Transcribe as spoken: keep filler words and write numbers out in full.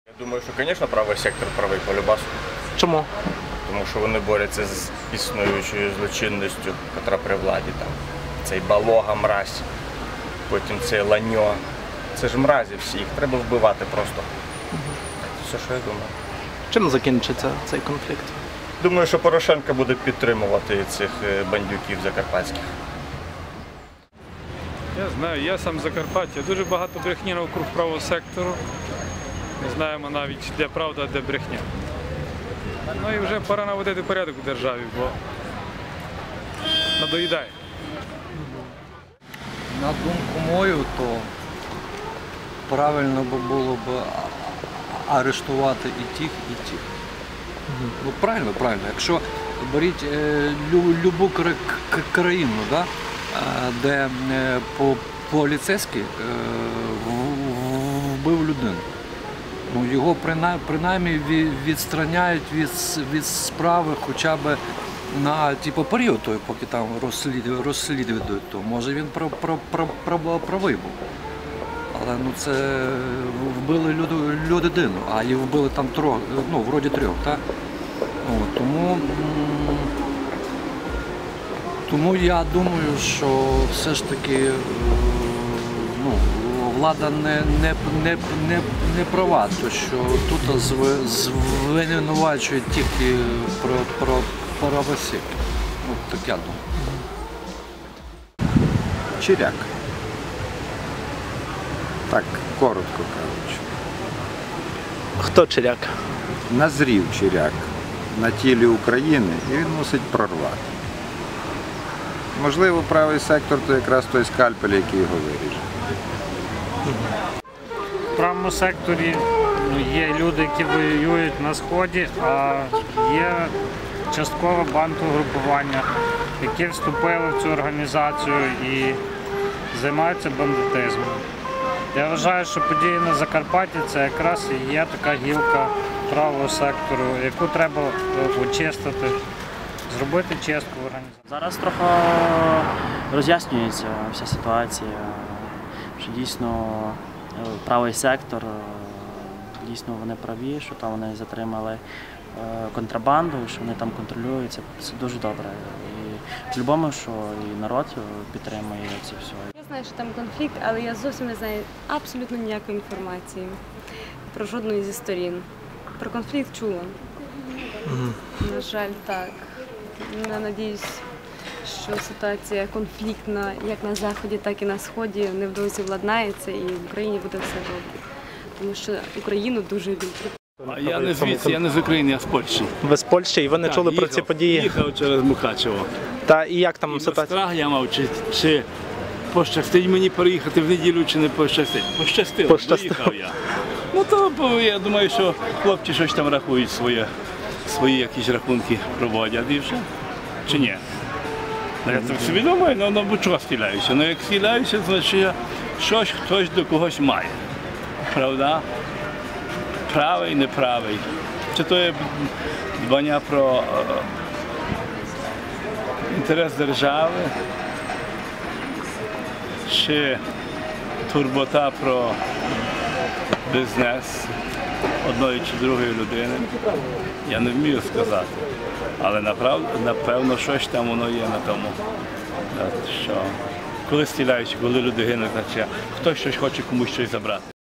Я думаю, що, звісно, правий сектор правий по любасу. Чому? Тому що вони борються з існуючою злочинністю, яка при владі. Там. Цей балога мразь, потім цей ланьо. Це ж мразі всі, їх треба вбивати просто. Все, що я думаю. Чим закінчиться цей конфлікт? Думаю, що Порошенко буде підтримувати цих бандюків закарпатських. Я знаю, я сам з Закарпаття. Дуже багато брехні навкруг правого сектору. Не знаємо навіть, де правда, а де брехня. Ну і вже пора наводити порядок у державі, бо надоїдає. На думку мою, то правильно би було б арештувати і тих, і тих. Ну, правильно, правильно. Якщо беріть е, лю, любу кра, к, країну, да, е, де е, по, поліцейський е, вбив людину, ну, його принаймні, принаймні відстраняють від, від справи хоча б на типу, період, той, поки там розслідують, розслідують, то може він про, про, про, про, правий був. Але ну, це вбили люду, людину, а їх вбили там трьох, ну, вроді трьох, так? О, тому, тому я думаю, що все ж таки ну, влада не, не, не, не, не права, то що тут звинувачують тільки про, про правосік. Ну, так я думаю. Чиряк. Так, коротко кажучи. Хто Чиряк? Назрів Чиряк на тілі України і він мусить прорвати. Можливо, правий сектор – то якраз той скальпель, який його виріже. В правому секторі ну, є люди, які воюють на Сході, а є часткове бандугрупування, які вступили в цю організацію і займаються бандитизмом. Я вважаю, що події на Закарпатті – це якраз і є така гілка правого сектору, яку треба очистити, зробити чистку в організації. Зараз трохи роз'яснюється вся ситуація, що дійсно правий сектор, дійсно вони праві, що там вони затримали контрабанду, що вони там контролюють, це, це дуже добре. І по-любому, що і народ підтримує це все. Я знаю, що там конфлікт, але я зовсім не знаю абсолютно ніякої інформації про жодну зі сторін. Про конфлікт чула. Mm-hmm. На жаль, так. Я надіюсь, що ситуація конфліктна як на Заході, так і на Сході невдовзі владнається і в Україні буде все добре. Тому що Україну дуже люблять. Я не звідси, я не з України, я з Польщі. Ви з Польщі і ви не так, чули їхав, про ці події? Їхав через Мукачево. Та і як там і ситуація? Страх я мав, чи, чи пощастить мені переїхати в неділю, чи не пощастить. Пощастило, Пощастило. доїхав я. Ну то я думаю, що хлопці щось там рахують своє, свої якісь рахунки проводять і вже. Чи ні? Ну, я так собі думаю, ну, ну чого стріляюся? Ну як стріляюся, значить я щось хтось до когось має. Правда? Правий, неправий. Чи то є дбання про е, інтерес держави, чи турбота про бізнес одної чи другої людини, я не вмію сказати. Але напевно щось там воно є на тому, що коли стріляють, коли люди гинуть, значить хтось щось хоче комусь щось забрати.